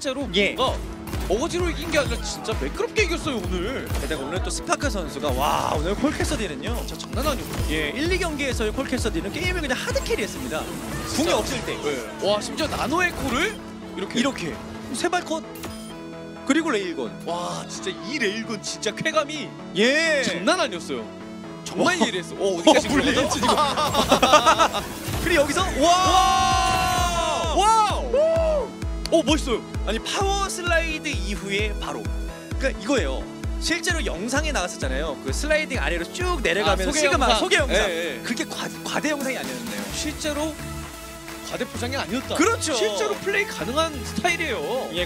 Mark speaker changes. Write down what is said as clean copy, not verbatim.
Speaker 1: 실제로
Speaker 2: 예.
Speaker 1: 뭔가 어거지로 이긴 게 아니라 진짜 매끄럽게 이겼어요 오늘.
Speaker 2: 게다가 오늘 또 스파크 선수가 와 오늘 콜캐서디는요.
Speaker 1: 진짜 장난 아니었어요.
Speaker 2: 예, 1, 2경기에서의 콜캐서디는 게임을 그냥 하드캐리했습니다. 궁이 없을 때
Speaker 1: 네. 와 심지어 나노 에코를 이렇게
Speaker 2: 세발컷 그리고 레일건.
Speaker 1: 와 진짜 이 레일건 진짜 쾌감이
Speaker 2: 예.
Speaker 1: 장난 아니었어요. 정말 예리했어. 어디까지
Speaker 2: 물리했지
Speaker 1: 지금.
Speaker 2: 그리고 여기서 와!
Speaker 1: 와우! 멋있어요.
Speaker 2: 아니 파워 슬라이드 이후에 바로 그러니까 이거예요. 실제로 영상에 나왔었잖아요. 그 슬라이딩 아래로 쭉 내려가면
Speaker 1: 소개
Speaker 2: 시그마
Speaker 1: 영상.
Speaker 2: 소개 영상.
Speaker 1: 예, 예.
Speaker 2: 그게 과대 영상이 아니었네요.
Speaker 1: 실제로 과대 포장이 아니었다.
Speaker 2: 그렇죠.
Speaker 1: 실제로 플레이 가능한 스타일이에요.
Speaker 2: 예,